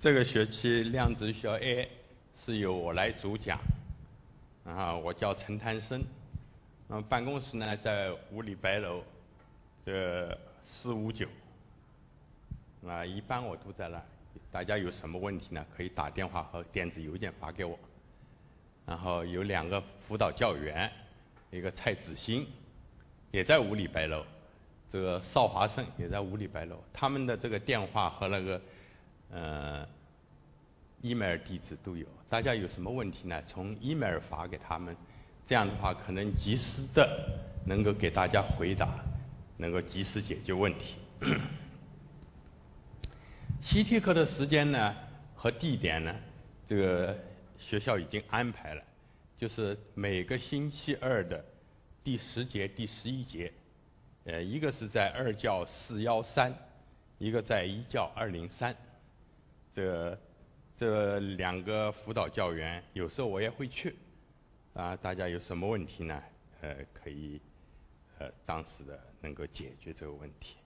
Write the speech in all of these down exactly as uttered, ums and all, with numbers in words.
这个学期量子力学 A 是由我来主讲，啊，我叫陈谭生，那么办公室呢在五里白楼，这四五九，啊，一般我都在那儿。大家有什么问题呢？可以打电话和电子邮件发给我。然后有两个辅导教员，一个蔡子欣，也在五里白楼，这个邵华胜也在五里白楼，他们的这个电话和那个呃 email 地址都有。大家有什么问题呢？从 email 发给他们，这样的话可能及时的能够给大家回答，能够及时解决问题。习题课的时间呢和地点呢，这个学校已经安排了，就是每个星期二的第十节、第十一节，呃，一个是在二教四幺三，一个在一教二零三。这这两个辅导教员有时候我也会去，啊，大家有什么问题呢？呃，可以呃当时的能够解决这个问题。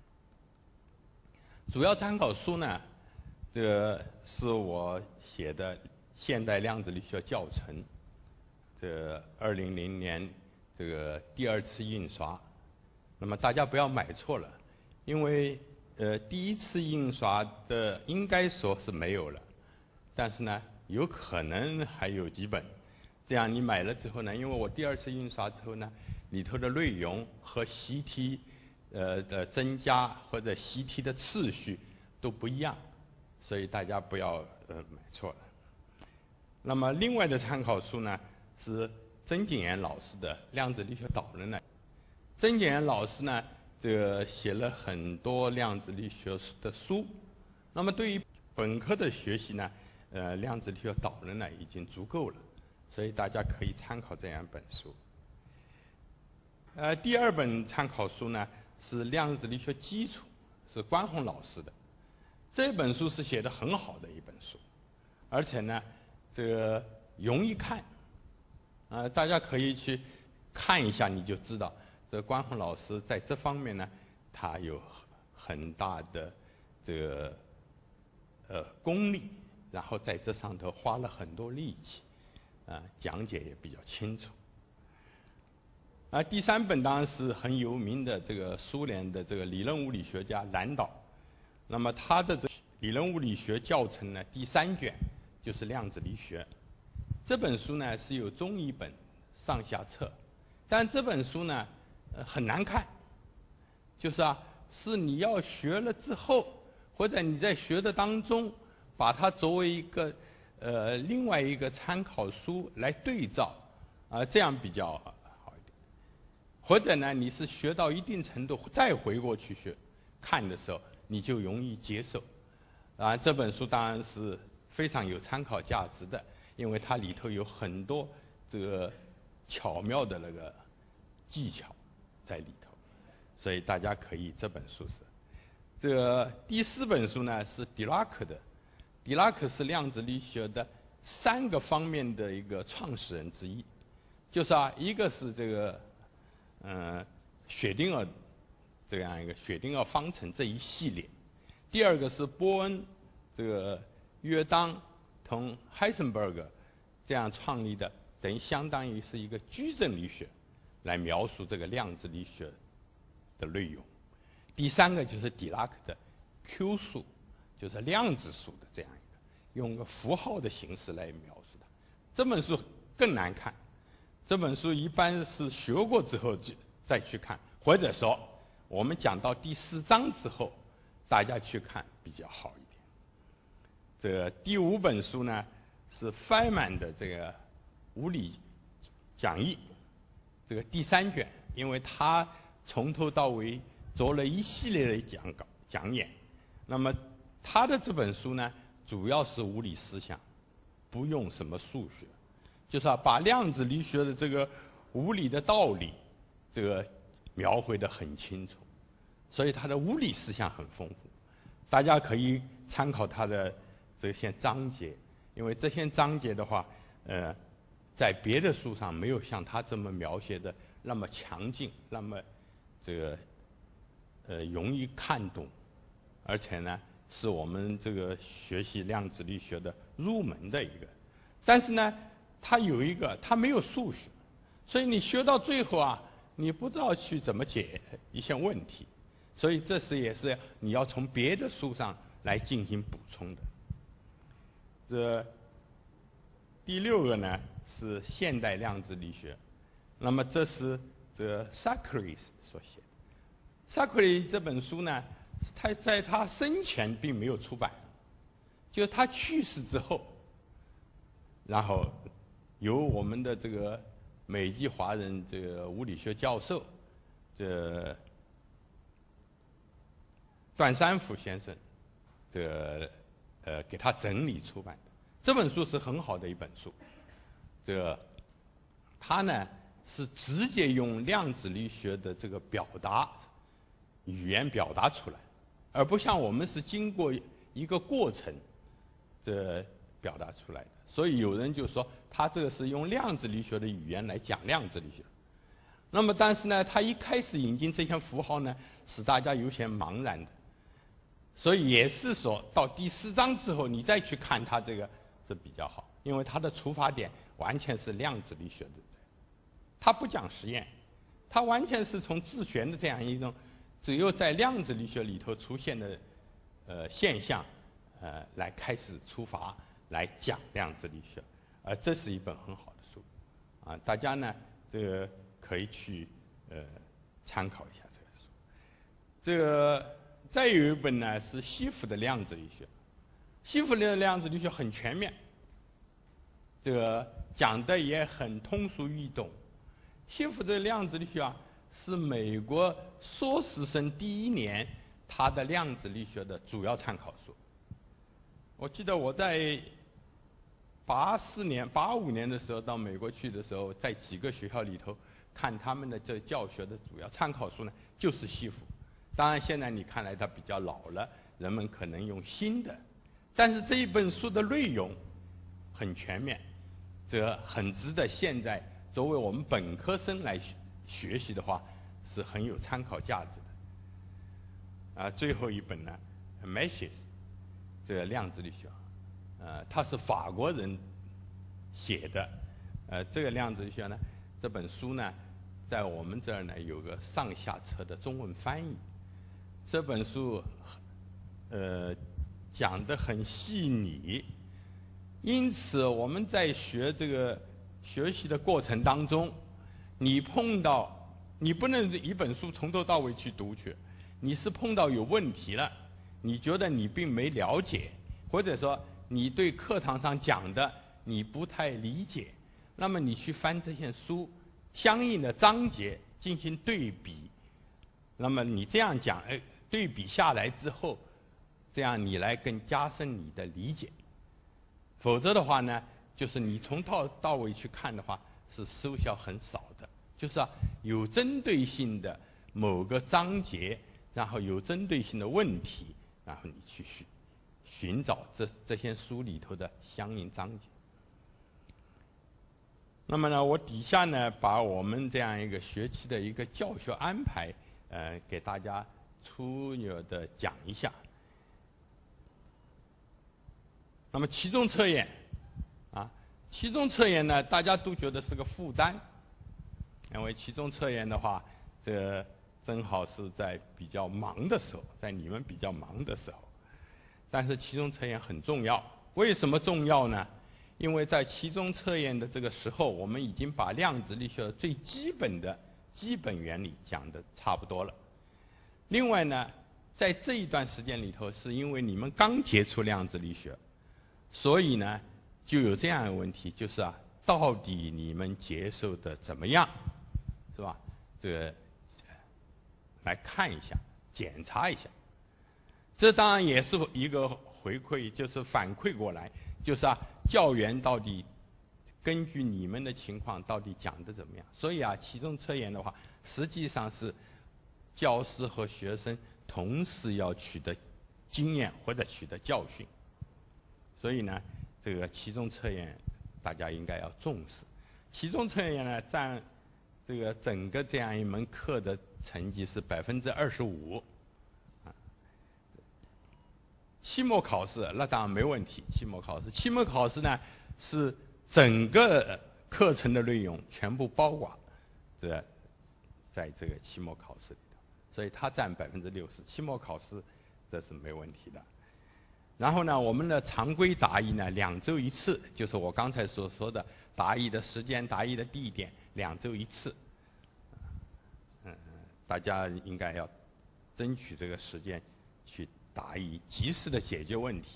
主要参考书呢，这个是我写的现代量子力学教程，这二零零年这个第二次印刷。那么大家不要买错了，因为呃第一次印刷的应该说是没有了，但是呢有可能还有几本。这样你买了之后呢，因为我第二次印刷之后呢，里头的内容和习题呃的增加或者习题的次序都不一样，所以大家不要呃买错了。那么另外的参考书呢是曾景炎老师的《量子力学导论》呢。曾景炎老师呢，这个写了很多量子力学的书。那么对于本科的学习呢，呃，量子力学导论呢已经足够了，所以大家可以参考这样一本书。呃，第二本参考书呢是量子力学基础，是关宏老师的。这本书是写的很好的一本书，而且呢，这个容易看，啊、呃，大家可以去看一下，你就知道这个关宏老师在这方面呢，他有很大的这个呃功力，然后在这上头花了很多力气，啊、呃，讲解也比较清楚。啊，第三本当然是很有名的这个苏联的这个理论物理学家兰导，那么他的这理论物理学教程呢，第三卷就是量子力学。这本书呢是有中译本上下册，但这本书呢呃很难看，就是啊是你要学了之后，或者你在学的当中，把它作为一个呃另外一个参考书来对照，啊、呃、这样比较好一点。或者呢你是学到一定程度再回过去学看的时候，你就容易接受。啊，这本书当然是非常有参考价值的，因为它里头有很多这个巧妙的那个技巧在里头，所以大家可以这本书是。这个第四本书呢是狄拉克的，狄拉克是量子力学的三个方面的一个创始人之一，就是啊，一个是这个嗯雪丁尔这样一个雪丁尔方程这一系列。第二个是波恩，这个约当同海森伯格这样创立的，等于相当于是一个矩阵力学，来描述这个量子力学的内容。第三个就是狄拉克的 Q 数，就是量子数的这样一个，用个符号的形式来描述它。这本书更难看，这本书一般是学过之后就再去看，或者说我们讲到第四章之后，大家去看比较好一点。这个第五本书呢是费曼的这个物理讲义，这个第三卷，因为他从头到尾做了一系列的讲稿讲演。那么他的这本书呢，主要是物理思想，不用什么数学，就是啊把量子力学的这个物理的道理，这个描绘得很清楚。所以他的物理思想很丰富，大家可以参考他的这些章节，因为这些章节的话，呃，在别的书上没有像他这么描写的那么强劲，那么这个呃容易看懂，而且呢， 是我们这个学习量子力学的入门的一个。但是呢，它有一个，它没有数学，所以你学到最后啊，你不知道去怎么解一些问题，所以这是也是你要从别的书上来进行补充的。这第六个呢是现代量子力学，那么这是这 Socrates 所写的。Socrates 这本书呢，他在他生前并没有出版，就他去世之后，然后由我们的这个美籍华人这个物理学教授，这段山甫先生，这个呃给他整理出版的。这本书是很好的一本书，这个他呢是直接用量子力学的这个表达语言表达出来，而不像我们是经过一个过程这表达出来的。所以有人就说他这个是用量子力学的语言来讲量子力学。那么但是呢，他一开始引进这些符号呢，使大家有些茫然的。所以也是说到第四章之后，你再去看他这个是比较好，因为他的出发点完全是量子力学的，他不讲实验，他完全是从自旋的这样一种只有在量子力学里头出现的呃现象呃来开始出发来讲量子力学，呃这是一本很好的书，啊大家呢这个可以去呃参考一下这个书。这个再有一本呢是西弗的量子力学，西弗的量子力学很全面，这个讲的也很通俗易懂。西弗的量子力学啊，是美国硕士生第一年他的量子力学的主要参考书。我记得我在八四年、八五年的时候到美国去的时候，在几个学校里头看他们的这教学的主要参考书呢，就是西弗。当然现在你看来它比较老了，人们可能用新的，但是这一本书的内容很全面，这很值得现在作为我们本科生来学习的话，是很有参考价值的。啊，最后一本呢 ，Mashes 这个量子力学，呃，他是法国人写的，呃，这个量子力学呢，这本书呢，在我们这儿呢有个上下册的中文翻译。这本书，呃，讲得很细腻，因此我们在学这个学习的过程当中，你碰到你不能一本书从头到尾去读去，你是碰到有问题了，你觉得你并没了解，或者说你对课堂上讲的你不太理解，那么你去翻这些书，相应的章节进行对比，那么你这样讲，哎，对比下来之后，这样你来更加深你的理解。否则的话呢，就是你从头到尾去看的话，是收效很少的。就是啊，有针对性的某个章节，然后有针对性的问题，然后你去寻寻找这这些书里头的相应章节。那么呢，我底下呢把我们这样一个学期的一个教学安排，呃，给大家粗略的讲一下。那么期中测验，啊，期中测验呢，大家都觉得是个负担，因为期中测验的话，这正好是在比较忙的时候，在你们比较忙的时候。但是期中测验很重要，为什么重要呢？因为在期中测验的这个时候，我们已经把量子力学最基本的基本原理讲得差不多了。另外呢，在这一段时间里头，是因为你们刚接触量子力学，所以呢，就有这样一个问题，就是啊，到底你们接受的怎么样，是吧？这个来看一下，检查一下。这当然也是一个回馈，就是反馈过来，就是啊，教员到底根据你们的情况到底讲的怎么样？所以啊，期中测验的话，实际上是教师和学生同时要取得经验或者取得教训。所以呢，这个期中测验大家应该要重视。期中测验呢，占这个整个这样一门课的成绩是百分之二十五。 期末考试那当然没问题，期末考试，期末考试呢是整个课程的内容全部包括在在这个期末考试里头，所以它占百分之六十，期末考试这是没问题的。然后呢，我们的常规答疑呢，两周一次，就是我刚才所说的答疑的时间、答疑的地点，两周一次。嗯，大家应该要争取这个时间去答疑，及时的解决问题。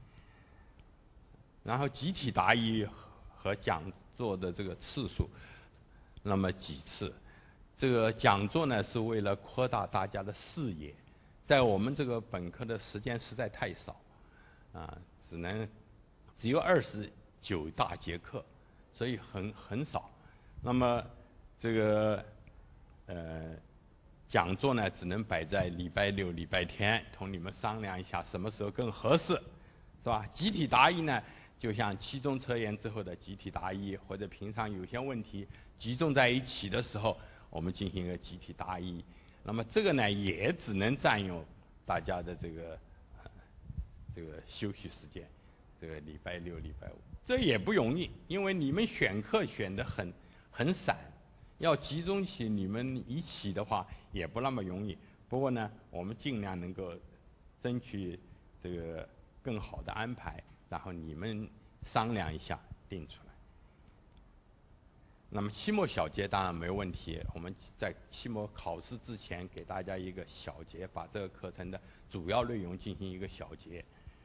然后集体答疑和讲座的这个次数，那么几次？这个讲座呢是为了扩大大家的视野，在我们这个本科的时间实在太少。啊，只能只有二十九大节课，所以很很少。那么这个呃讲座呢，只能摆在礼拜六、礼拜天，同你们商量一下什么时候更合适，是吧？集体答疑呢，就像期中测验之后的集体答疑，或者平常有些问题集中在一起的时候，我们进行一个集体答疑。那么这个呢，也只能占用大家的这个。这个休息时间，这个礼拜六、礼拜五，这也不容易，因为你们选课选得很很散，要集中起你们一起的话也不那么容易。不过呢，我们尽量能够争取这个更好的安排，然后你们商量一下定出来。那么期末小结当然没问题，我们在期末考试之前给大家一个小结，把这个课程的主要内容进行一个小结。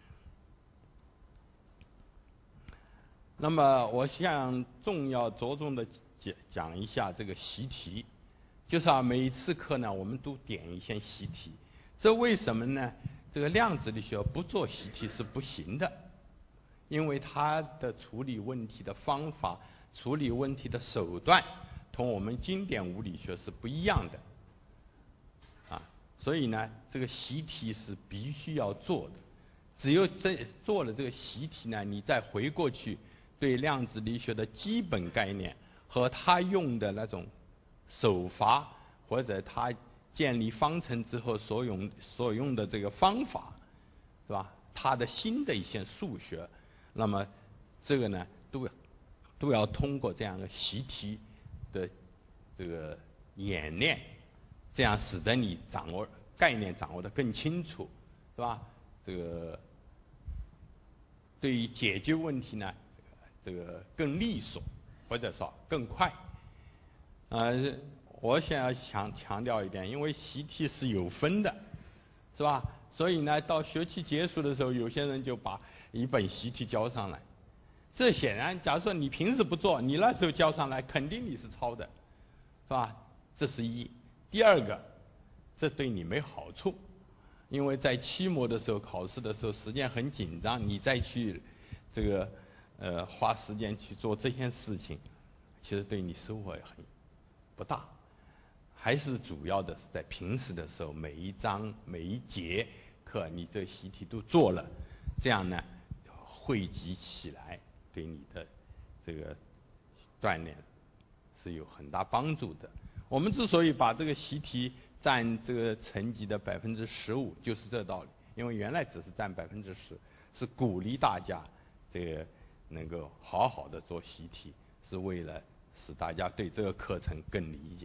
那么我想重要着重的讲讲一下这个习题，就是啊每一次课呢我们都点一些习题，这为什么呢？这个量子力学不做习题是不行的，因为它的处理问题的方法、处理问题的手段同我们经典物理学是不一样的，啊，所以呢这个习题是必须要做的，只有这做了这个习题呢，你再回过去。对量子力学的基本概念和他用的那种手法，或者他建立方程之后所用所用的这个方法，是吧？他的新的一些数学，那么这个呢，都要都要通过这样的习题的这个演练，这样使得你掌握概念掌握得更清楚，是吧？这个对于解决问题呢？这个更利索，或者说更快。呃，我想要强强调一点，因为习题是有分的，是吧？所以呢，到学期结束的时候，有些人就把一本习题交上来。这显然，假如说你平时不做，你那时候交上来，肯定你是抄的，是吧？这是一。第二个，这对你没好处，因为在期末的时候、考试的时候，时间很紧张，你再去这个。呃，花时间去做这件事情，其实对你收获也很不大。还是主要的是在平时的时候，每一章每一节课，你这习题都做了，这样呢，汇集起来，对你的这个锻炼是有很大帮助的。我们之所以把这个习题占这个成绩的百分之十五，就是这道理。因为原来只是占百分之十，是鼓励大家这个。能够好好的做习题，是为了使大家对这个课程更理解。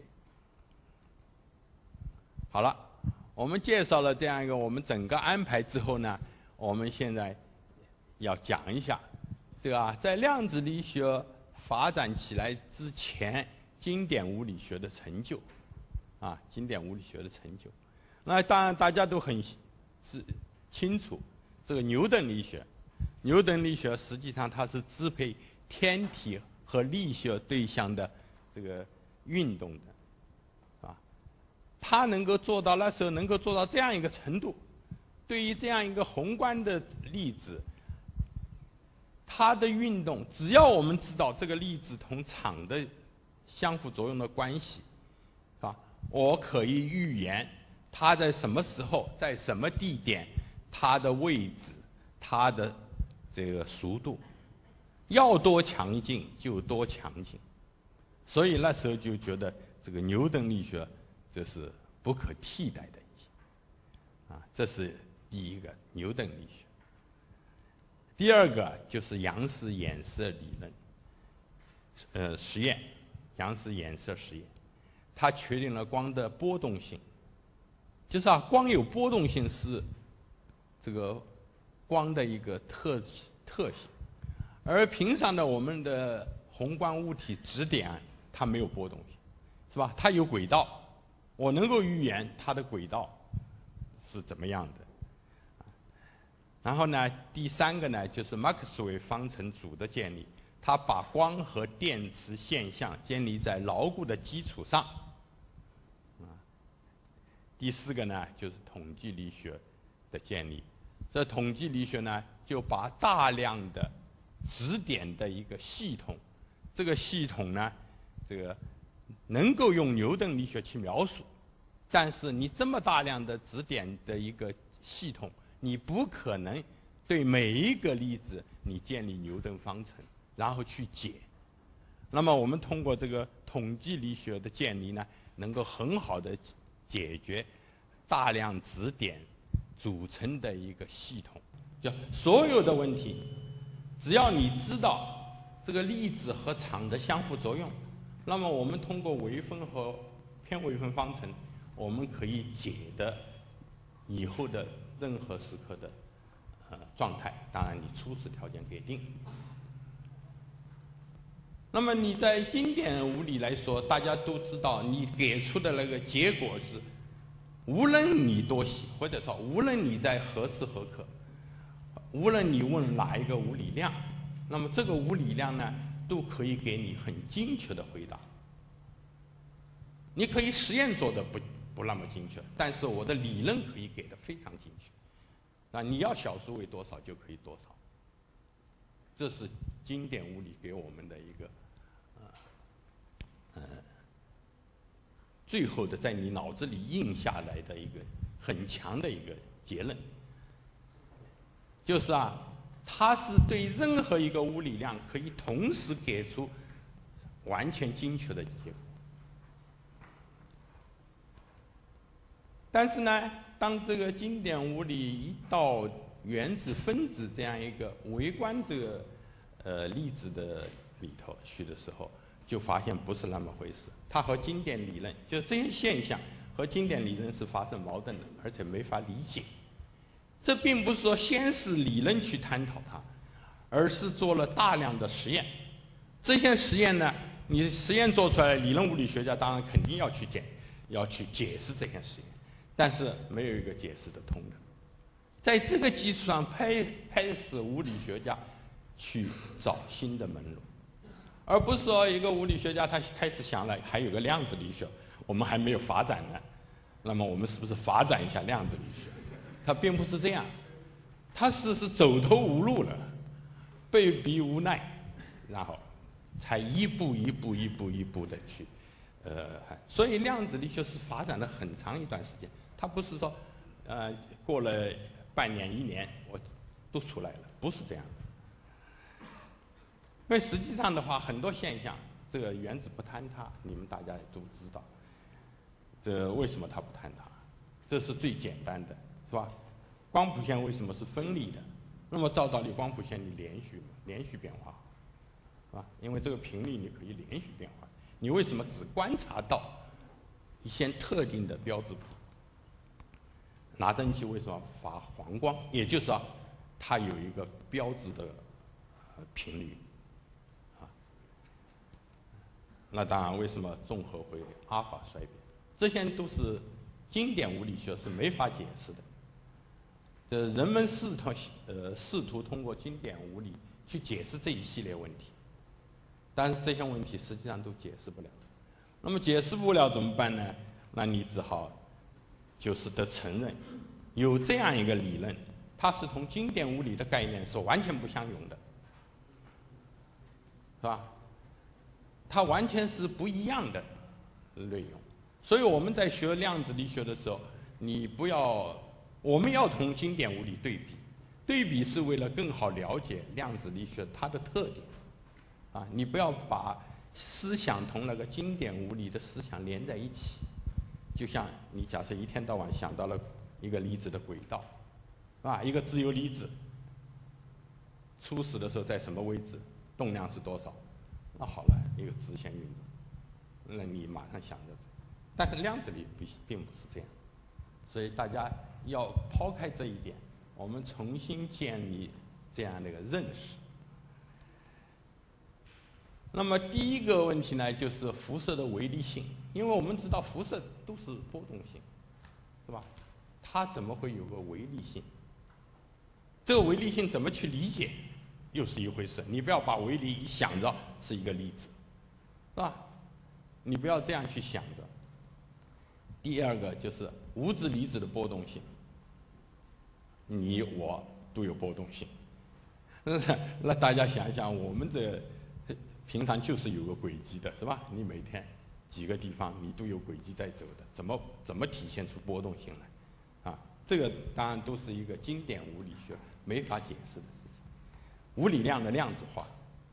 好了，我们介绍了这样一个我们整个安排之后呢，我们现在要讲一下，对吧？在量子力学发展起来之前，经典物理学的成就，啊，经典物理学的成就。那当然大家都很是清楚，这个牛顿力学。牛顿力学实际上它是支配天体和力学对象的这个运动的，啊，它能够做到那时候能够做到这样一个程度，对于这样一个宏观的粒子，它的运动，只要我们知道这个粒子同场的相互作用的关系，啊，我可以预言它在什么时候，在什么地点，它的位置，它的这个速度要多强劲就多强劲，所以那时候就觉得这个牛顿力学这是不可替代的，啊，这是第一个牛顿力学。 第二个就是杨氏衍射理论，呃，实验，杨氏衍射实验，它确定了光的波动性，就是啊，光有波动性是这个光的一个特特性，而平常的我们的宏观物体质点它没有波动性，是吧？它有轨道，我能够预言它的轨道是怎么样的。然后呢，第三个呢，就是麦克斯韦方程组的建立，它把光和电磁现象建立在牢固的基础上。啊，第四个呢，就是统计力学的建立。这统计力学呢，就把大量的质点的一个系统，这个系统呢，这个能够用牛顿力学去描述，但是你这么大量的质点的一个系统，你不可能对每一个粒子你建立牛顿方程，然后去解。那么我们通过这个统计力学的建立呢，能够很好的解决大量质点组成的一个系统，就所有的问题，只要你知道这个粒子和场的相互作用，那么我们通过微分和偏微分方程，我们可以解的以后的任何时刻的呃状态，当然你初始条件给定。那么你在经典物理来说，大家都知道，你给出的那个结果是，无论你多细，或者说无论你在何时何刻，无论你问哪一个物理量，那么这个物理量呢，都可以给你很精确的回答。你可以实验做的不不那么精确，但是我的理论可以给的非常精确。那你要小数位多少就可以多少，这是经典物理给我们的一个呃呃最后的在你脑子里印下来的一个很强的一个结论，就是啊，它是对任何一个物理量可以同时给出完全精确的结果。但是呢，当这个经典物理一到原子分子这样一个微观这个呃粒子的里头去的时候，就发现不是那么回事。它和经典理论，就这些现象和经典理论是发生矛盾的，而且没法理解。这并不是说先是理论去探讨它，而是做了大量的实验。这些实验呢，你实验做出来，理论物理学家当然肯定要去解，要去解释这些实验。但是没有一个解释得通的，在这个基础上开开始物理学家去找新的门路，而不是说一个物理学家他开始想了，还有个量子力学，我们还没有发展呢，那么我们是不是发展一下量子力学？他并不是这样，他是是走投无路了，被逼无奈，然后才一步一步一步一步的去，呃，所以量子力学是发展了很长一段时间。它不是说，呃，过了半年一年我都出来了，不是这样的。因为实际上的话，很多现象，这个原子不坍塌，你们大家也都知道。这为什么它不坍塌？这是最简单的，是吧？光谱线为什么是分离的？那么照道理，光谱线你连续连续变化，是吧？因为这个频率你可以连续变化，你为什么只观察到一些特定的标志谱？拿针器为什么发黄光？也就是说，它有一个标志的频率，啊，那当然为什么综合会阿尔法衰变？这些都是经典物理学是没法解释的。这人们试图呃试图通过经典物理去解释这一系列问题，但是这些问题实际上都解释不了。那么解释不了怎么办呢？那你只好就是得承认，有这样一个理论，它是同经典物理的概念是完全不相容的，是吧？它完全是不一样的内容。所以我们在学量子力学的时候，你不要，我们要同经典物理对比，对比是为了更好了解量子力学它的特点，啊，你不要把思想同那个经典物理的思想连在一起。就像你假设一天到晚想到了一个离子的轨道，啊，一个自由离子， 初始的时候在什么位置，动量是多少？那好了，一个直线运动，那你马上想着。但是量子力不并不是这样，所以大家要抛开这一点，我们重新建立这样的一个认识。那么第一个问题呢，就是辐射的微粒性，因为我们知道辐射都是波动性，是吧？它怎么会有个微粒性？这个微粒性怎么去理解，又是一回事。你不要把微粒一想着是一个粒子，是吧？你不要这样去想着。第二个就是无质离子的波动性，你我都有波动性。那大家想一想，我们这平常就是有个轨迹的，是吧？你每天几个地方你都有轨迹在走的，怎么怎么体现出波动性来？啊，这个当然都是一个经典物理学没法解释的事情。物理量的量子化，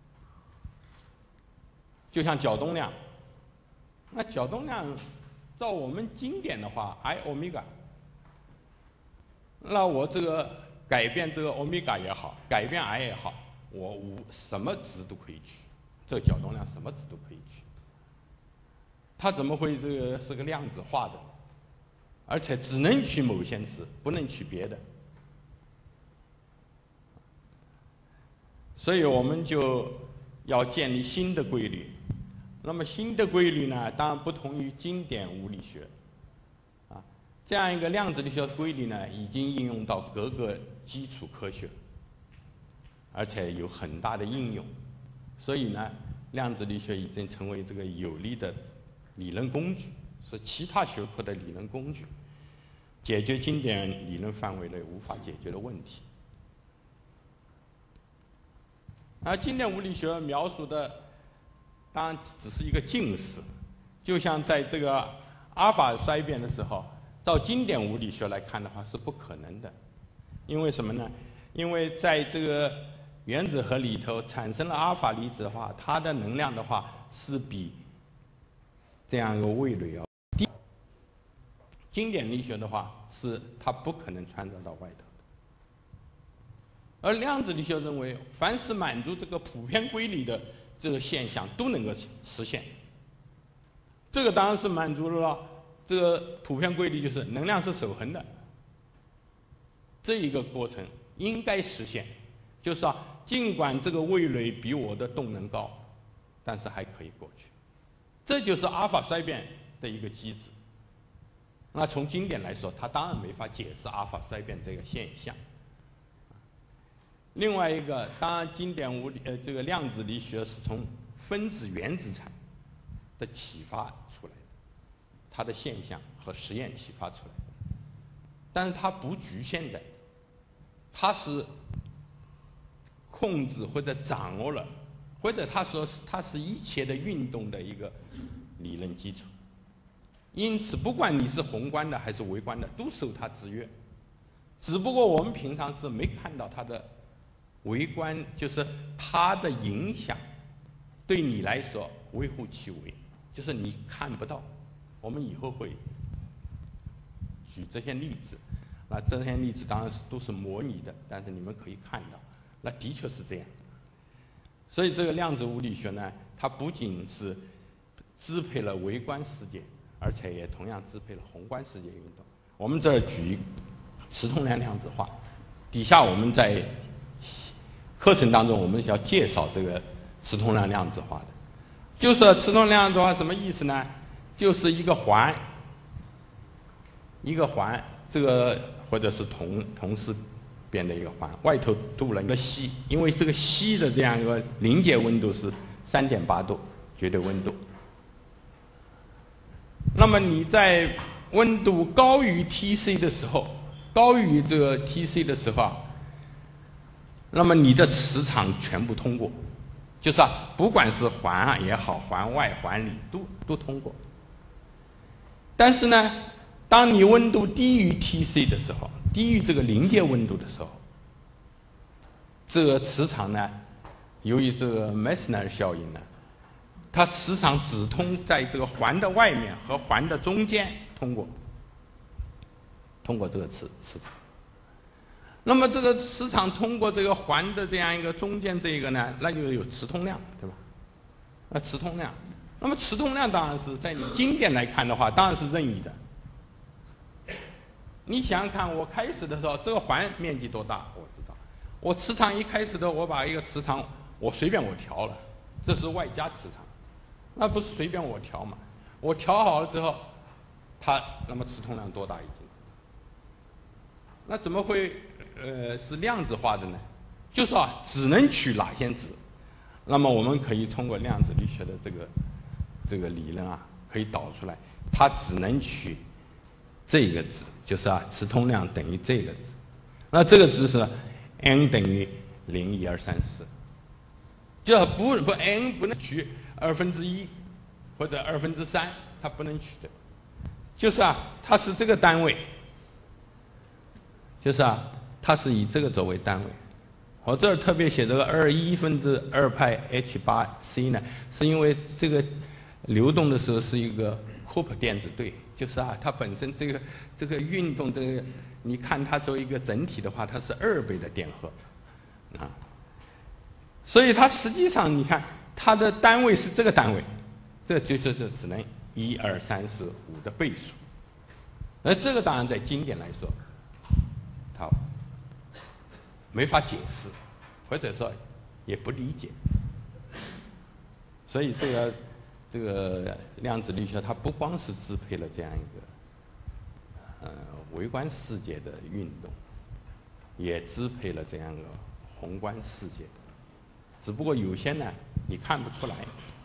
就像角动量，那角动量照我们经典的话 ，I 欧米伽，那我这个改变这个欧米伽也好，改变 I 也好，我无什么值都可以取。这个角动量什么值都可以取，它怎么会这个是个量子化的？而且只能取某些值，不能取别的。所以我们就要建立新的规律。那么新的规律呢，当然不同于经典物理学，啊，这样一个量子力学规律呢，已经应用到各个基础科学，而且有很大的应用。所以呢，量子力学已经成为这个有力的理论工具，是其他学科的理论工具，解决经典理论范围内无法解决的问题。而经典物理学描述的，当然只是一个近似，就像在这个阿尔法衰变的时候，照经典物理学来看的话是不可能的，因为什么呢？因为在这个原子核里头产生了阿尔法粒子的话，它的能量的话是比这样一个位垒要低。经典力学的话是它不可能传导到外头的。而量子力学认为，凡是满足这个普遍规律的这个现象都能够实现。这个当然是满足了这个普遍规律，就是能量是守恒的。这一个过程应该实现，就是说，尽管这个位垒比我的动能高，但是还可以过去。这就是阿尔法衰变的一个机制。那从经典来说，它当然没法解释阿尔法衰变这个现象。另外一个，当然经典物理呃这个量子力学是从分子原子场的启发出来的，它的现象和实验启发出来的，但是它不局限在，它是控制或者掌握了，或者他说是它是一切的运动的一个理论基础。因此，不管你是宏观的还是微观的，都受它制约。只不过我们平常是没看到它的微观，就是它的影响对你来说微乎其微，就是你看不到。我们以后会举这些例子，那这些例子当然是都是模拟的，但是你们可以看到，那的确是这样。所以这个量子物理学呢，它不仅是支配了微观世界，而且也同样支配了宏观世界运动。我们这儿举磁通量量子化，底下我们在课程当中我们要介绍这个磁通量量子化的，就是磁通量量子化什么意思呢？就是一个环，一个环，这个或者是铜铜丝编的一个环，外头镀了一个锡，因为这个锡的这样一个临界温度是三点八度绝对温度。那么你在温度高于 T C 的时候，高于这个 T C 的时候啊，那么你的磁场全部通过，就是啊，不管是环也好，环外环里都都通过。但是呢，当你温度低于 T C 的时候，低于这个临界温度的时候，这个磁场呢，由于这个 Meissner 效应呢，它磁场只通在这个环的外面和环的中间通过，通过这个磁磁场。 那么这个磁场通过这个环的这样一个中间这个呢，那就有磁通量，对吧？那磁通量，那么磁通量当然是在你经典来看的话，当然是任意的。你想想看，我开始的时候，这个环面积多大？我知道。我磁场一开始的，我把一个磁场，我随便我调了，这是外加磁场，那不是随便我调嘛？我调好了之后，它那么磁通量多大已经？那怎么会呃是量子化的呢？就是啊，只能取哪些值？那么我们可以通过量子力学的这个这个理论啊，可以导出来，它只能取这个值，就是啊，磁通量等于这个值。那这个值是 n 等于零一二三四，就不不 n 不能取二分之一或者二分之三，它不能取这个，就是啊，它是这个单位。就是啊，它是以这个作为单位。我这儿特别写这个二一分之二派 h 八 c 呢，是因为这个流动的时候是一个库珀电子对，就是啊，它本身这个这个运动这个，你看它作为一个整体的话，它是二倍的电荷啊，所以它实际上你看它的单位是这个单位，这就是这只能一二三四五的倍数。而这个当然在经典来说，它没法解释，或者说也不理解，所以这个这个量子力学它不光是支配了这样一个呃微观世界的运动，也支配了这样一个宏观世界的，只不过有些呢你看不出来。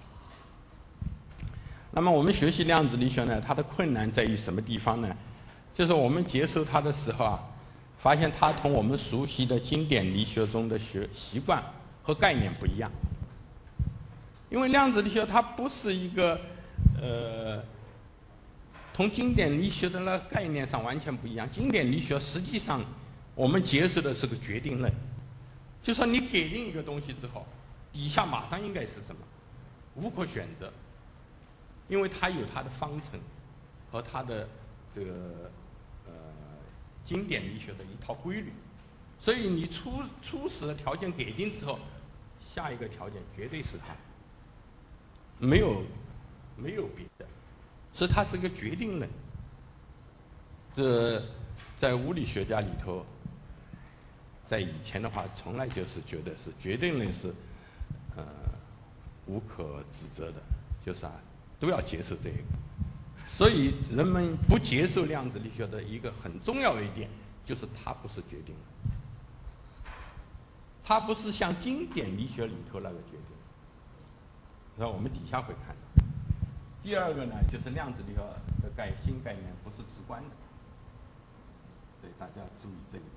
那么我们学习量子力学呢，它的困难在于什么地方呢？就是我们接受它的时候啊，发现它同我们熟悉的经典力学中的学习惯和概念不一样。因为量子力学它不是一个呃，同经典力学的那概念上完全不一样。经典力学实际上我们接受的是个决定论，就说你给定一个东西之后，底下马上应该是什么，无可选择，因为它有它的方程和它的这个呃经典力学的一套规律，所以你初初始的条件给定之后，下一个条件绝对是它，没有没有别的，所以它是个决定论。这在物理学家里头，在以前的话，从来就是觉得是决定论是呃无可指责的，就是啊都要接受这个。所以人们不接受量子力学的一个很重要的一点，就是它不是决定论，它不是像经典力学里头那个决定。那我们底下会看到。第二个呢，就是量子力学的概新概念不是直观的，所以大家要注意这一点。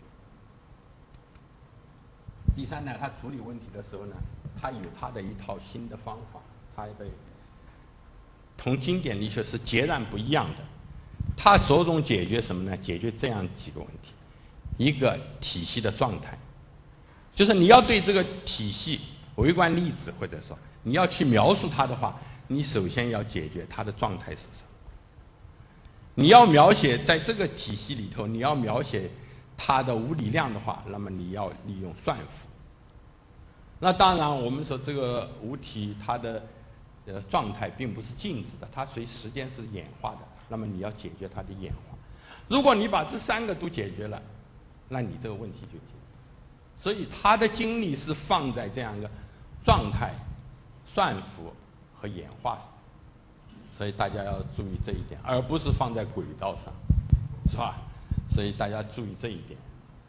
第三呢，它处理问题的时候呢，它有它的一套新的方法，它的同经典力学是截然不一样的。它着重解决什么呢？解决这样几个问题：一个体系的状态，就是你要对这个体系微观粒子，或者说你要去描述它的话，你首先要解决它的状态是什么。你要描写在这个体系里头，你要描写它的物理量的话，那么你要利用算符。那当然，我们说这个物体它的呃状态并不是静止的，它随时间是演化的。那么你要解决它的演化。如果你把这三个都解决了，那你这个问题就解决。所以它的精力是放在这样一个状态、算符和演化上。所以大家要注意这一点，而不是放在轨道上，是吧？所以大家注意这一点。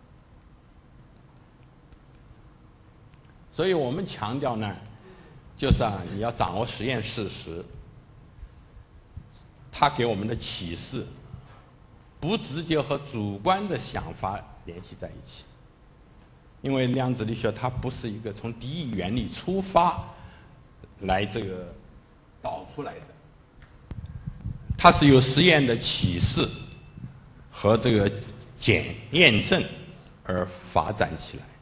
所以我们强调呢，就是啊，你要掌握实验事实，它给我们的启示，不直接和主观的想法联系在一起。因为量子力学它不是一个从第一原理出发来这个导出来的，它是由实验的启示和这个检验证而发展起来。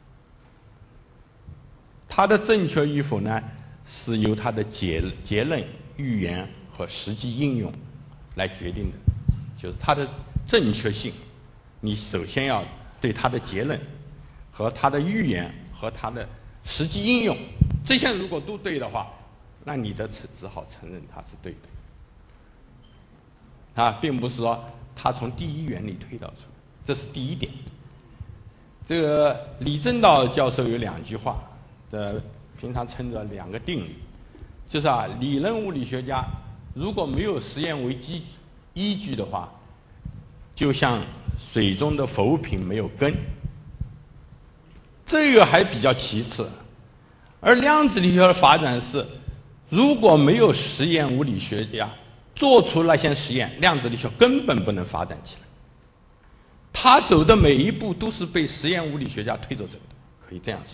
它的正确与否呢，是由它的结结论、预言和实际应用来决定的。就是它的正确性，你首先要对它的结论和它的预言和它的实际应用，这些如果都对的话，那你的只只好承认它是对的，啊，并不是说它从第一原理推导出来，这是第一点。这个李政道教授有两句话，这平常称作两个定律，就是啊，理论物理学家如果没有实验为基依据的话，就像水中的浮萍没有根。这个还比较其次，而量子力学的发展是，如果没有实验物理学家做出那些实验，量子力学根本不能发展起来。他走的每一步都是被实验物理学家推着走的，可以这样说。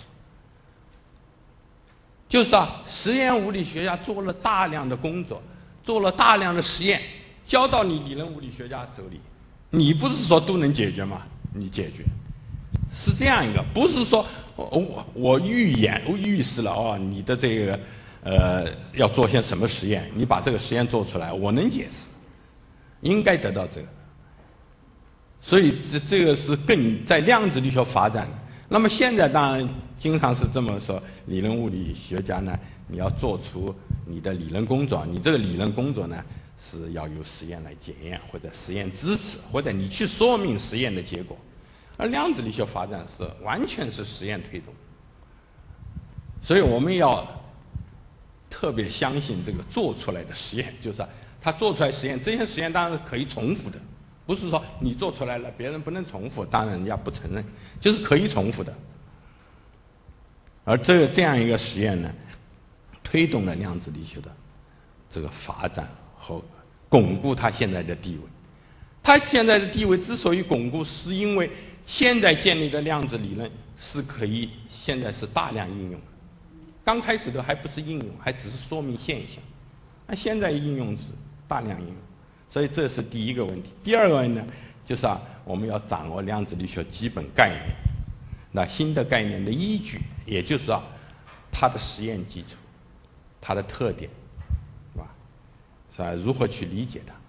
就是啊，实验物理学家做了大量的工作，做了大量的实验，交到你理论物理学家手里，你不是说都能解决吗？你解决。是这样一个，不是说我我预演我预示了哦，你的这个呃要做些什么实验，你把这个实验做出来，我能解释，应该得到这个。所以这这个是更在量子力学发展。那么现在当然经常是这么说，理论物理学家呢，你要做出你的理论工作，你这个理论工作呢是要由实验来检验，或者实验支持，或者你去说明实验的结果。而量子力学发展是完全是实验推动，所以我们要特别相信这个做出来的实验，就是他做出来实验，这些实验当然是可以重复的，不是说你做出来了别人不能重复，当然人家不承认，就是可以重复的。而这个这样一个实验呢，推动了量子力学的这个发展和巩固它现在的地位。它现在的地位之所以巩固，是因为现在建立的量子理论是可以现在是大量应用的，刚开始的还不是应用，还只是说明现象，那现在应用是大量应用，所以这是第一个问题。第二个问题呢，就是啊，我们要掌握量子力学基本概念，那新的概念的依据，也就是啊，它的实验基础，它的特点，是吧？是吧？如何去理解它？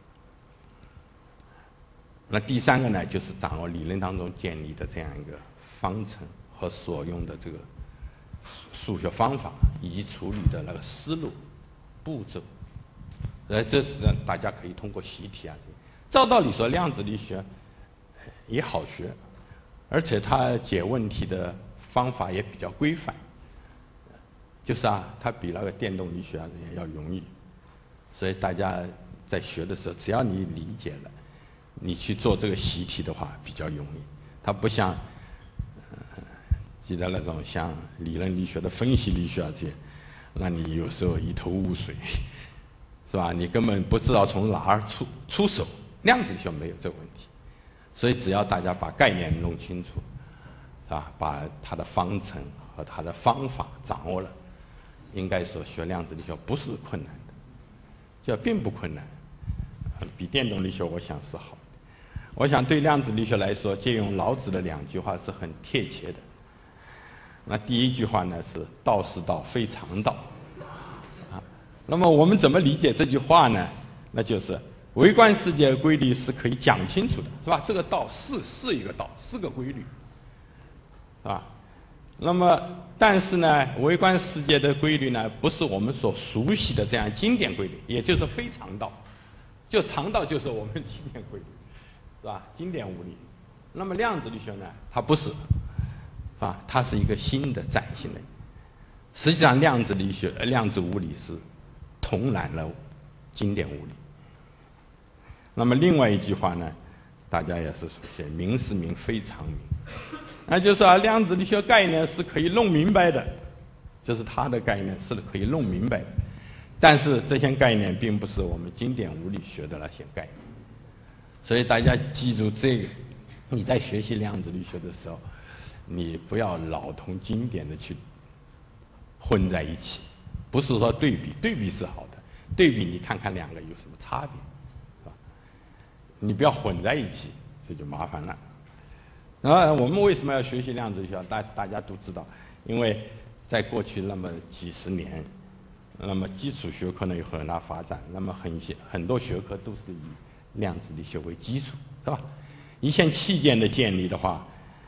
那第三个呢，就是掌握理论当中建立的这样一个方程和所用的这个数学方法，以及处理的那个思路、步骤。呃，这是大家可以通过习题啊。照道理说，量子力学也好学，而且它解问题的方法也比较规范。就是啊，它比那个电动力学啊要容易。所以大家在学的时候，只要你理解了，你去做这个习题的话比较容易，它不像，呃，记得那种像理论力学的分析力学啊这些，让你有时候一头雾水，是吧？你根本不知道从哪儿出出手。量子力学没有这个问题，所以只要大家把概念弄清楚，是吧？把它的方程和它的方法掌握了，应该说学量子力学不是困难的，这并不困难，比电动力学我想是好。我想对量子力学来说，借用老子的两句话是很贴切的。那第一句话呢是“道是道，非常道”。啊，那么我们怎么理解这句话呢？那就是微观世界的规律是可以讲清楚的，是吧？这个道是是一个道，是个规律，是吧？那么，但是呢，微观世界的规律呢，不是我们所熟悉的这样经典规律，也就是非常道。就常道就是我们经典规律。是吧？经典物理。那么量子力学呢？它不是，是吧？它是一个新的崭新的。实际上，量子力学、量子物理是统揽了经典物理。那么另外一句话呢，大家也是熟悉，明是明，非常明。那就是啊，量子力学概念是可以弄明白的，就是它的概念是可以弄明白的。但是这些概念并不是我们经典物理学的那些概念。所以大家记住这个，你在学习量子力学的时候，你不要老同经典的去混在一起，不是说对比，对比是好的，对比你看看两个有什么差别，是吧？你不要混在一起，这就麻烦了。然后我们为什么要学习量子力学？大大家都知道，因为在过去那么几十年，那么基础学科呢有很大发展，那么很些很多学科都是以量子力学为基础，是吧？一线器件的建立的话，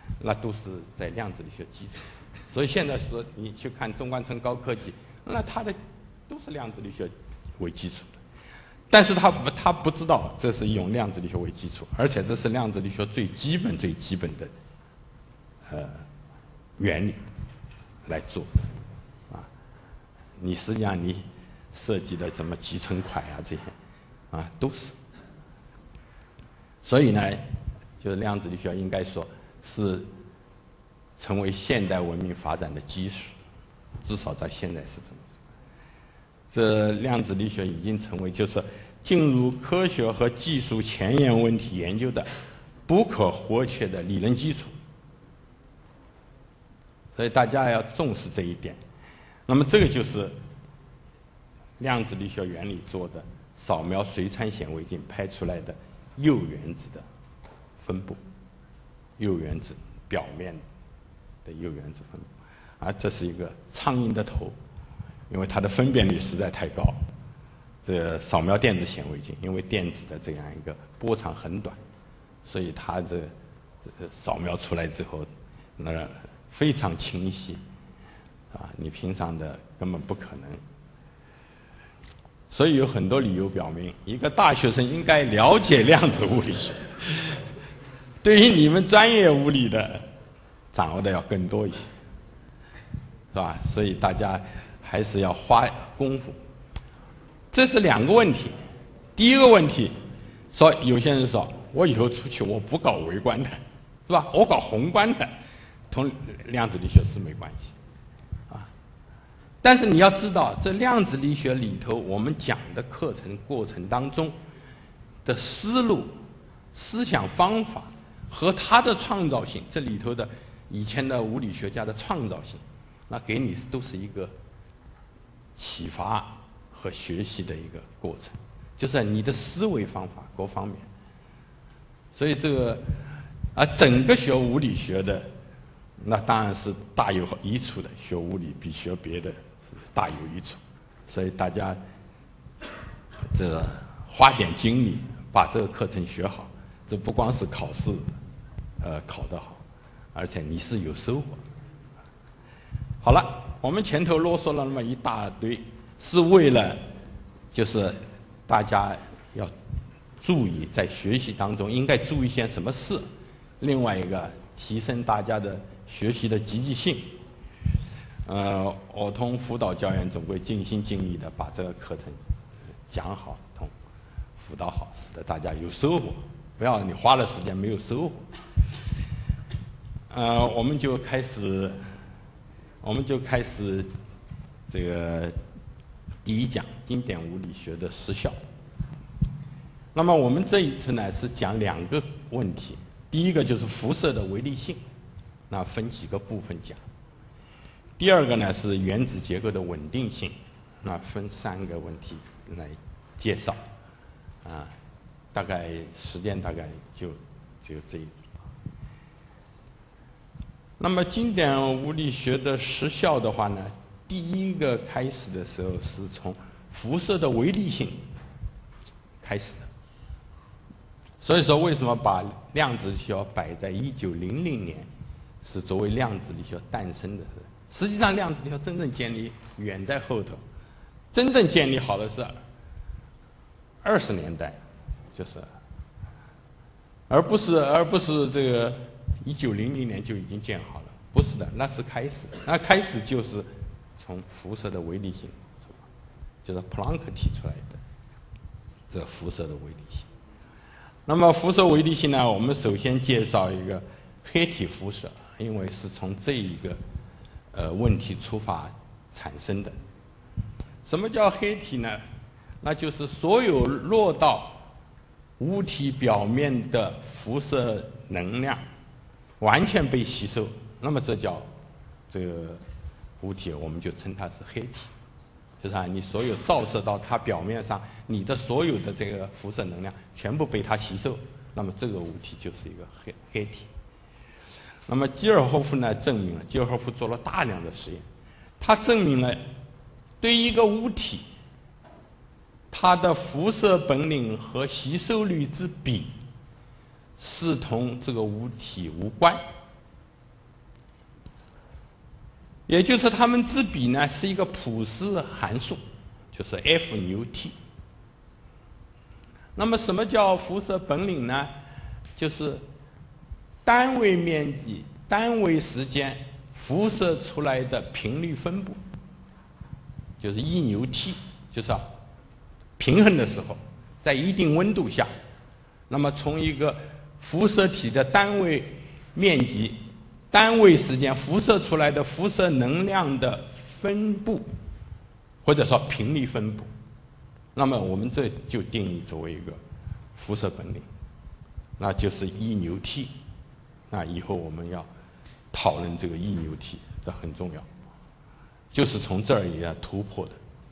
那都是在量子力学基础。所以现在说你去看中关村高科技，那它的都是量子力学为基础的。但是他不他不知道这是用量子力学为基础，而且这是量子力学最基本最基本的呃原理来做的啊。你实际上你设计的什么集成块啊这些啊都是。所以呢，就是量子力学应该说是成为现代文明发展的基础，至少在现在是这么说。这量子力学已经成为就是进入科学和技术前沿问题研究的不可或缺的理论基础。所以大家要重视这一点。那么这个就是量子力学原理做的扫描水产显微镜拍出来的铀原子的分布，铀原子表面的铀原子分布，而这是一个苍蝇的头，因为它的分辨率实在太高。这扫描电子显微镜，因为电子的这样一个波长很短，所以它这扫描出来之后，那非常清晰，啊，你平常的根本不可能。所以有很多理由表明，一个大学生应该了解量子物理学。对于你们专业物理的，掌握的要更多一些，是吧？所以大家还是要花功夫。这是两个问题。第一个问题，说有些人说我以后出去我不搞微观的，是吧？我搞宏观的，同量子力学是没关系。但是你要知道，这量子力学里头我们讲的课程过程当中的思路、思想方法和它的创造性，这里头的以前的物理学家的创造性，那给你都是一个启发和学习的一个过程，就是你的思维方法各方面。所以这个啊，整个学物理学的，那当然是大有益处的，学物理比学别的大有益处，所以大家这个花点精力把这个课程学好，这不光是考试呃考得好，而且你是有收获。好了，我们前头啰嗦了那么一大堆，是为了就是大家要注意在学习当中应该注意些什么事，另外一个提升大家的学习的积极性。呃，我同辅导教员总会尽心尽力的把这个课程讲好，同辅导好，使得大家有收获，不要你花了时间没有收获。呃，我们就开始，我们就开始这个第一讲经典物理学的实效。那么我们这一次呢是讲两个问题，第一个就是辐射的微粒性，那分几个部分讲。第二个呢是原子结构的稳定性，那分三个问题来介绍，啊，大概时间大概就就这一。那么经典物理学的实效的话呢，第一个开始的时候是从辐射的微粒性开始的。所以说为什么把量子力学摆在一九零零年是作为量子力学诞生的？实际上量子力学真正建立远在后头，真正建立好的是二十年代，就是，而不是而不是这个一九零零年就已经建好了，不是的，那是开始，那开始就是从辐射的微粒性，就是普朗克提出来的这个辐射的微粒性。那么辐射微粒性呢，我们首先介绍一个黑体辐射，因为是从这一个呃问题出发产生的。什么叫黑体呢？那就是所有落到物体表面的辐射能量完全被吸收，那么这叫这个物体，我们就称它是黑体。就是啊，你所有照射到它表面上，你的所有的这个辐射能量全部被它吸收，那么这个物体就是一个黑黑体。那么基尔霍夫呢证明了，基尔霍夫做了大量的实验，他证明了对一个物体，它的辐射本领和吸收率之比是同这个物体无关， 也就是它们之比呢是一个普氏函数，就是 F 牛 T。那么什么叫辐射本领呢？就是单位面积、单位时间辐射出来的频率分布，就是 E 牛 T， 就是啊平衡的时候，在一定温度下，那么从一个辐射体的单位面积、单位时间辐射出来的辐射能量的分布，或者说频率分布，那么我们这就定义作为一个辐射本领，那就是 E 牛 T。那以后我们要讨论这个 E 牛 T， 这很重要，就是从这儿也要突破的。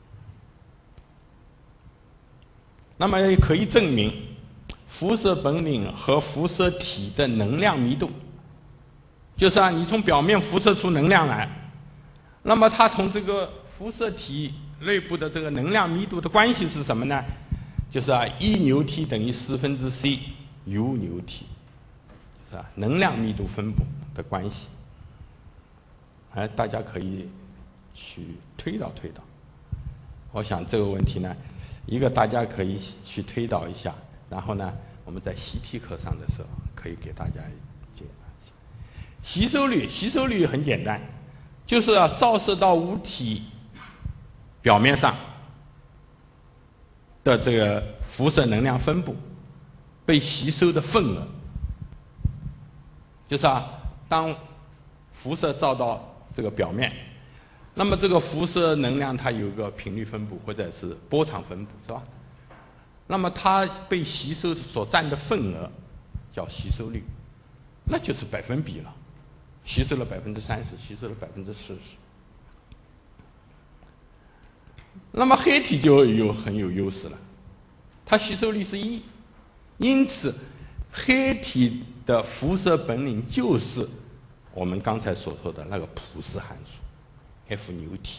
那么也可以证明，辐射本领和辐射体的能量密度，就是啊，你从表面辐射出能量来，那么它同这个辐射体内部的这个能量密度的关系是什么呢？就是啊 ，E 牛 T 等于四分之 c U 牛 T， 是吧？能量密度分布的关系。哎，大家可以去推导推导。我想这个问题呢，一个大家可以去推导一下，然后呢，我们在习题课上的时候可以给大家解答一下。吸收率，吸收率很简单，就是啊，照射到物体表面上的这个辐射能量分布被吸收的份额，就是啊，当辐射照到这个表面，那么这个辐射能量它有一个频率分布或者是波长分布，是吧？那么它被吸收所占的份额叫吸收率，那就是百分比了，吸收了百分之三十，吸收了百分之四十。那么黑体就有很有优势了，它吸收率是一，因此黑体的辐射本领就是我们刚才所说的那个普氏函数 F 牛 T。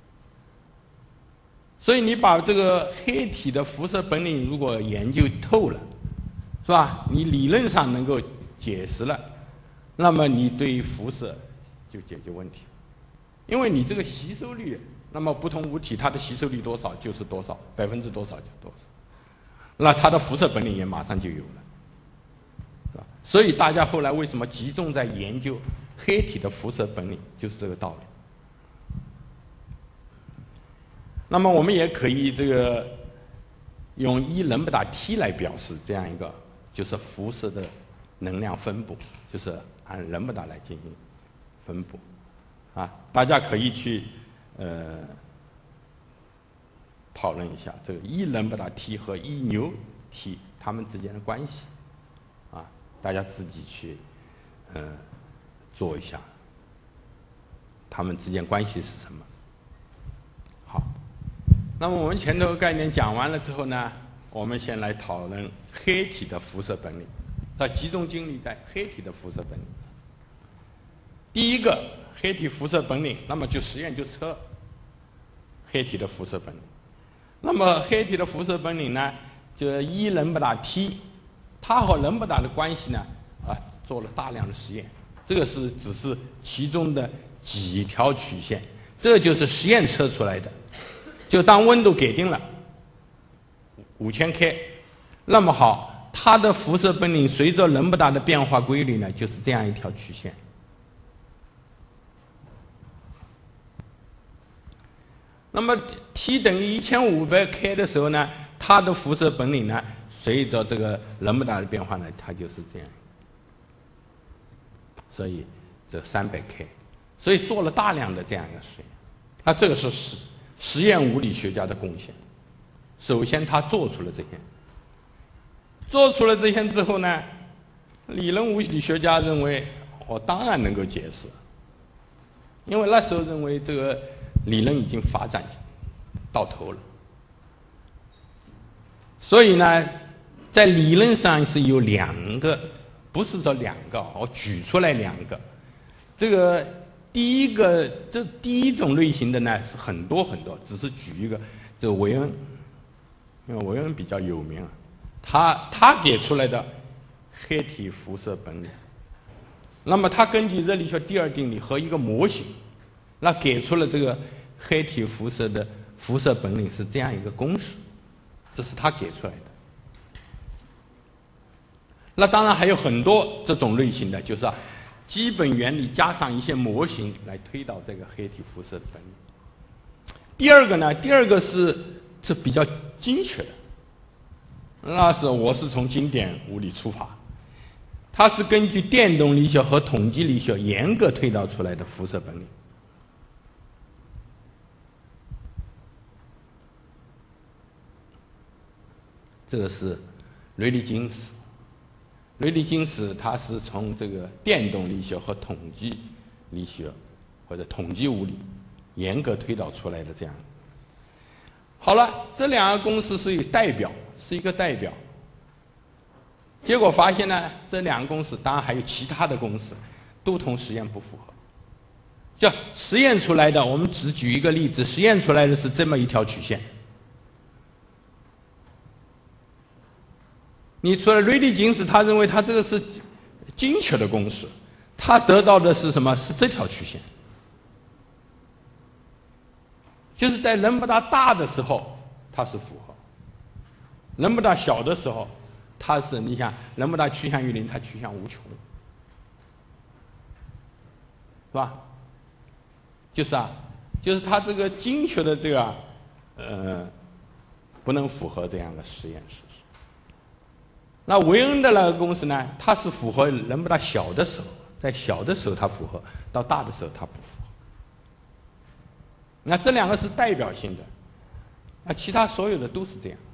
所以你把这个黑体的辐射本领如果研究透了，是吧？你理论上能够解释了，那么你对于辐射就解决问题，因为你这个吸收率，那么不同物体它的吸收率多少就是多少，百分之多少就多少，那它的辐射本领也马上就有了，是吧？所以大家后来为什么集中在研究黑体的辐射本领，就是这个道理。那么我们也可以这个用 E 能不打 T 来表示这样一个，就是辐射的能量分布，就是按能不打来进行分布，啊，大家可以去呃讨论一下这个 E 能不打 T 和 E 牛 T 它们之间的关系，啊，大家自己去呃做一下，它们之间关系是什么？好。那么我们前头概念讲完了之后呢，我们先来讨论黑体的辐射本领，它集中精力在黑体的辐射本领。第一个黑体辐射本领，那么就实验就测黑体的辐射本领。那么黑体的辐射本领呢，就 E 能不打 T， 它和能不打的关系呢，啊，做了大量的实验，这个是只是其中的几条曲线，这就是实验测出来的。就当温度给定了五千 K， 那么好，它的辐射本领随着能不打的变化规律呢，就是这样一条曲线。那么 T 等于一千五百 K 的时候呢，它的辐射本领呢，随着这个能不打的变化呢，它就是这样。所以这三百 K， 所以做了大量的这样一个实验。那这个是实实验物理学家的贡献。首先他做出了这些，做出了这些之后呢，理论物理学家认为我当然能够解释，因为那时候认为这个理论已经发展到头了。所以呢，在理论上是有两个，不是说两个，我举出来两个。这个第一个，这第一种类型的呢是很多很多，只是举一个，这个韦恩，因为韦恩比较有名啊，他他给出来的黑体辐射本领。那么他根据热力学第二定律和一个模型， 那给出了这个黑体辐射的辐射本领是这样一个公式，这是他给出来的。那当然还有很多这种类型的，就是啊，基本原理加上一些模型来推导这个黑体辐射的本领。第二个呢，第二个是这比较精确的，那是我是从经典物理出发，它是根据电动力学和统计力学严格推导出来的辐射本领。这个是雷利金斯，雷利金斯他是从这个电动力学和统计力学或者统计物理严格推导出来的这样。好了，这两个公式是一个代表，是一个代表。结果发现呢，这两个公式当然还有其他的公式，都同实验不符合。就实验出来的，我们只举一个例子，实验出来的是这么一条曲线。你除了瑞利金斯，他认为他这个是精确的公式，他得到的是什么？是这条曲线，就是在能不大大的时候它是符合，能不大小的时候它是你想能不大趋向于零，它趋向无穷，是吧？就是啊，就是它这个精确的这个呃不能符合这样的实验事实。那韦恩的那个公式呢，它是符合能不大小的时候，在小的时候它符合，到大的时候它不符合。那这两个是代表性的，那其他所有的都是这样。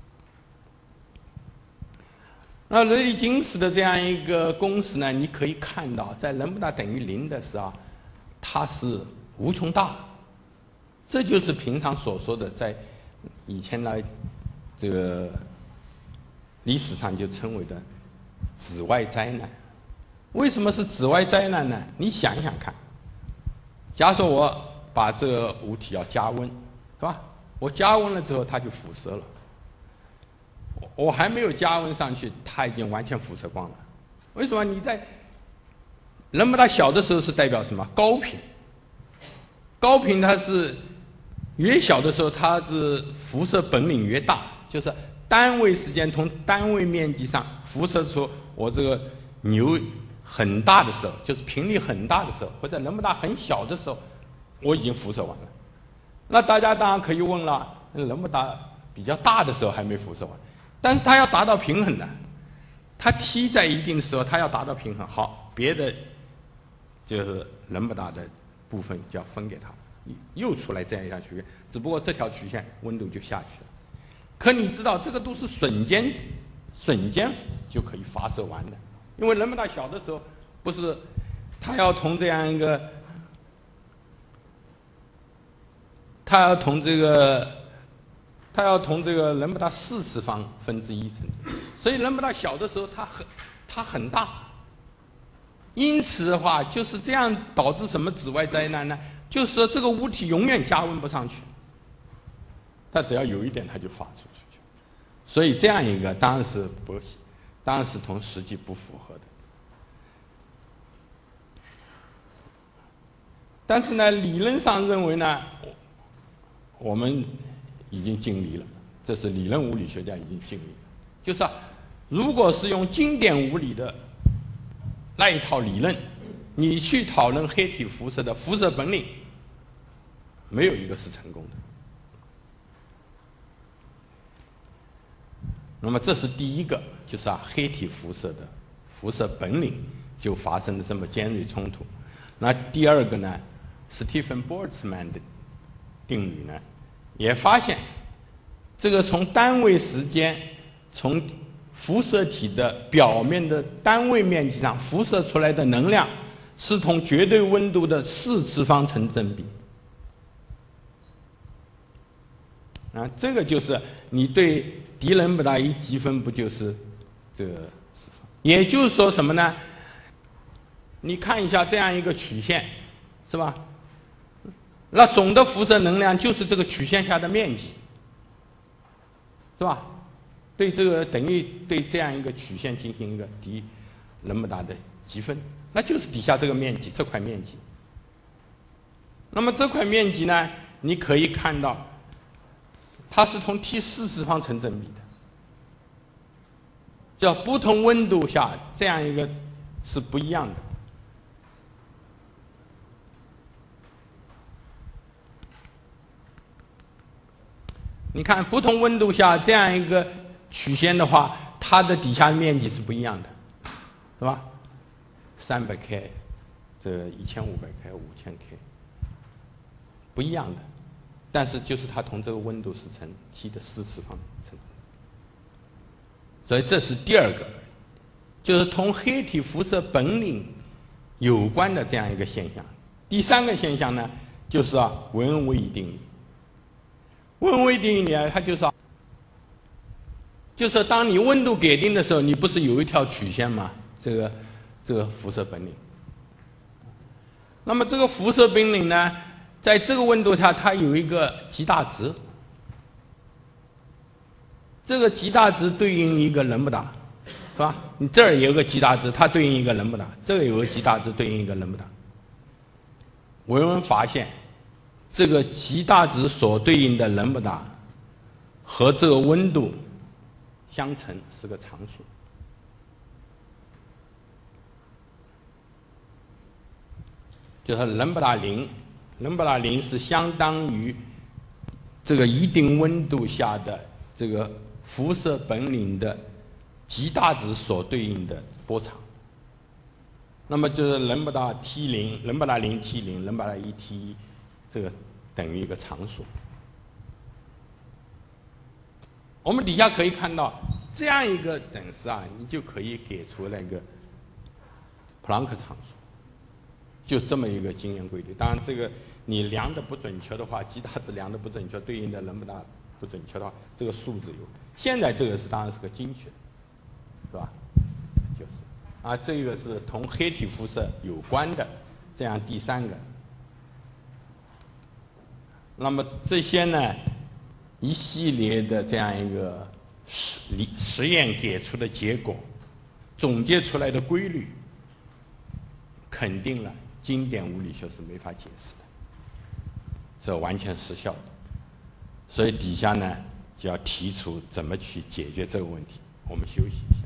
那雷利金斯的这样一个公式呢，你可以看到，在能不大等于零的时候，它是无穷大，这就是平常所说的，在以前呢，这个历史上就称为的紫外灾难。为什么是紫外灾难呢？你想想看，假如说我把这个物体要加温，是吧？我加温了之后，它就辐射了。我还没有加温上去，它已经完全辐射光了。为什么？你在能不大小的时候是代表什么？高频。高频它是越小的时候，它是辐射本领越大，就是单位时间从单位面积上辐射出我这个牛很大的时候，就是频率很大的时候，或者能不大很小的时候，我已经辐射完了。那大家当然可以问了，能不大比较大的时候还没辐射完，但是它要达到平衡的，它 T 在一定时候它要达到平衡，好，别的就是能不大的部分就要分给它，又出来这样一条曲线，只不过这条曲线温度就下去了。可你知道这个都是瞬间瞬间就可以发射完的，因为能不大小的时候不是它要从这样一个它要从这个它要从这个能不大四次方分之一层，所以能不大小的时候它很它很大，因此的话就是这样导致什么紫外灾难呢？就是说这个物体永远加温不上去，它只要有一点它就发出去，所以这样一个当然是不，当然是同实际不符合的。但是呢，理论上认为呢，我们已经尽力了，这是理论物理学家已经尽力了。就是啊，如果是用经典物理的那一套理论，你去讨论黑体辐射的辐射本领，没有一个是成功的。那么这是第一个，就是啊，黑体辐射的辐射本领就发生了这么尖锐冲突。那第二个呢，史蒂芬·波尔兹曼的定律呢，也发现这个从单位时间，从辐射体的表面的单位面积上辐射出来的能量是同绝对温度的四次方成正比。啊，这个就是你对迪能不大一积分不就是这个？也就是说什么呢？你看一下这样一个曲线，是吧？那总的辐射能量就是这个曲线下的面积，是吧？对这个等于对这样一个曲线进行一个迪能不大的积分，那就是底下这个面积，这块面积。 那么这块面积呢，你可以看到，它是同 T 四次方成正比的，叫不同温度下这样一个是不一样的。你看不同温度下这样一个曲线的话，它的底下面积是不一样的，是吧？三百 K， 这一千五百 K， 五千 K， 不一样的。但是就是它同这个温度是成 T 的四次方成。所以这是第二个，就是同黑体辐射本领有关的这样一个现象。第三个现象呢，就是啊维恩威伊定理。维恩威伊定理啊，它就是啊，就是当你温度给定的时候，你不是有一条曲线吗？这个这个辐射本领。那么这个辐射本领呢，在这个温度下，它有一个极大值。这个极大值对应一个能不大，是吧？你这儿有个极大值，它对应一个能不大；这个有个极大值对应一个能不大。维恩发现，这个极大值所对应的能不大和这个温度相乘是个常数。就是能不大零，能不大零是相当于这个一定温度下的这个辐射本领的极大值所对应的波长。那么就是能不大 T 零，能不大零 T 零，能不大一 T 一，这个等于一个常数。我们底下可以看到这样一个等式啊，你就可以给出那个普朗克常数。就这么一个经验规律。当然，这个你量的不准确的话，极大值量的不准确，对应的能不大不准确的话，这个数字有。现在这个是当然是个精确，是吧？就是啊，这个是同黑体辐射有关的这样第三个。那么这些呢，一系列的这样一个实实验给出的结果，总结出来的规律，肯定了经典物理学是没法解释的，这完全失效的。所以底下呢就要提出怎么去解决这个问题。我们休息一下。